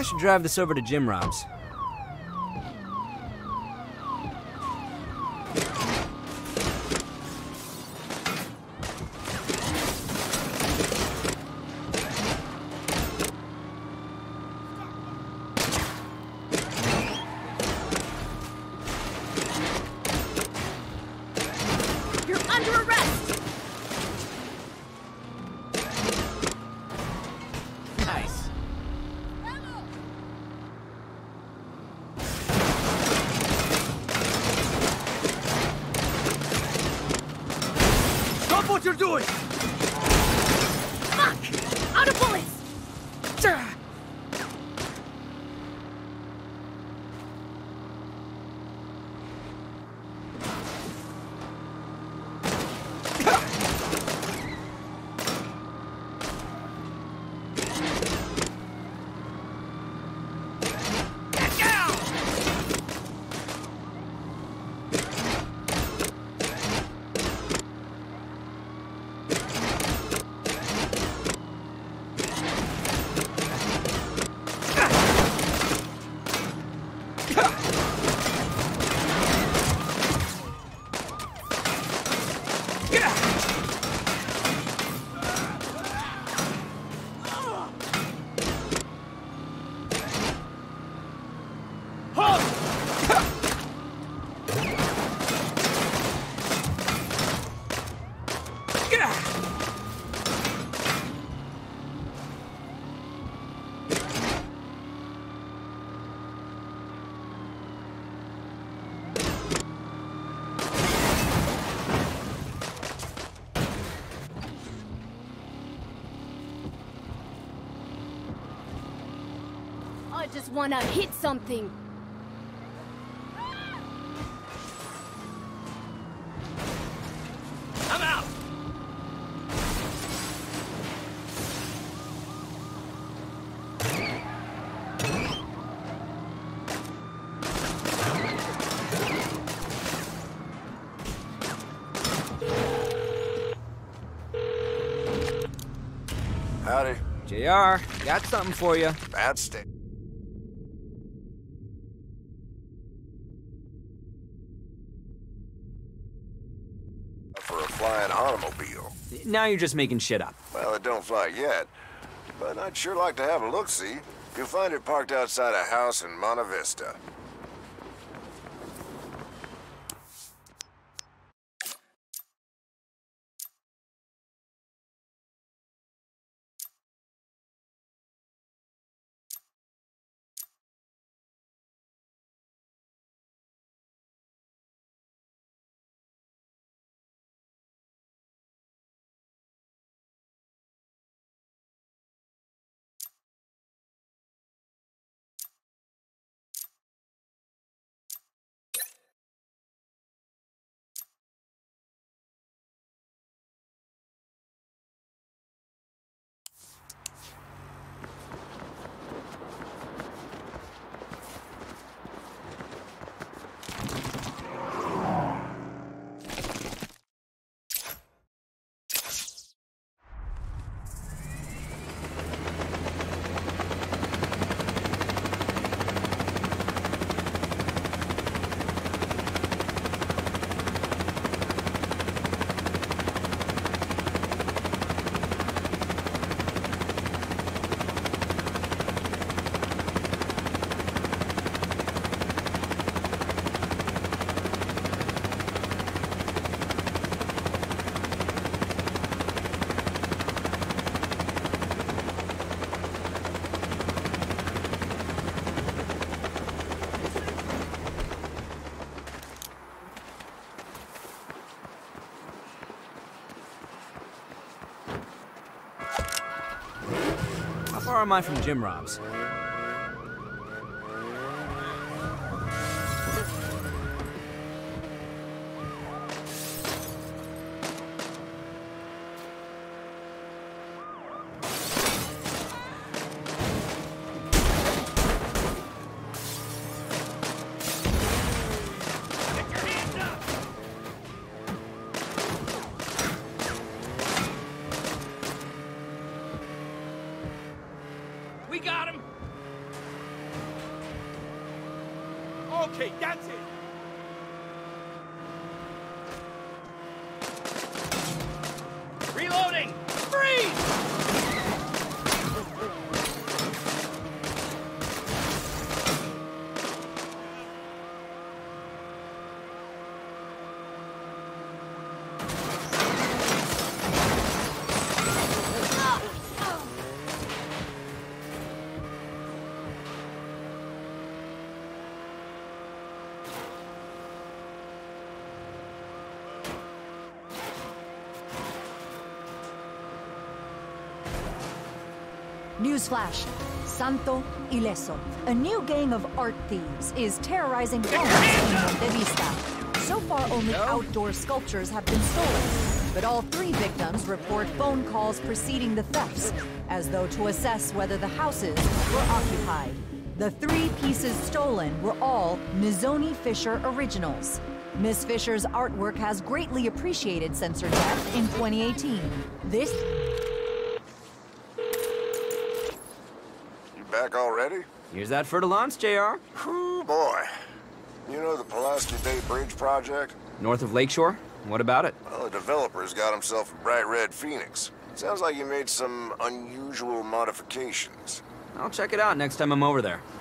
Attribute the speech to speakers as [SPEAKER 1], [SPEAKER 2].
[SPEAKER 1] should drive this over to Jim Rob's.
[SPEAKER 2] You're under arrest!
[SPEAKER 1] Nice.
[SPEAKER 3] Stop what you're doing!
[SPEAKER 2] Fuck! Out of bullets! I just wanna hit something.
[SPEAKER 3] I'm out!
[SPEAKER 4] Howdy.
[SPEAKER 1] JR, got something for you.
[SPEAKER 4] Bad state. For a flying automobile.
[SPEAKER 1] Now you're just making shit up.
[SPEAKER 4] Well, it don't fly yet, but I'd sure like to have a look-see. You'll find it parked outside a house in Monte Vista.
[SPEAKER 1] How far am I from Jim Rob's?
[SPEAKER 3] We got him! Okay, that's it. Reloading! Freeze!
[SPEAKER 5] Newsflash. Santo Ileso. A new gang of art thieves is terrorizing homes in Monte Vista. So far, only outdoor sculptures have been stolen. But all 3 victims report phone calls preceding the thefts, as though to assess whether the houses were occupied. The 3 pieces stolen were all Mizoni Fisher originals. Miss Fisher's artwork has greatly appreciated since her death in 2018. This...
[SPEAKER 4] Back already?
[SPEAKER 1] Here's that for the launch, JR.
[SPEAKER 4] Whew, boy. You know the Pulaski Bay Bridge project?
[SPEAKER 1] North of Lakeshore? What about it?
[SPEAKER 4] Well, the developer's got himself a bright red Phoenix. Sounds like he made some unusual modifications.
[SPEAKER 1] I'll check it out next time I'm over there.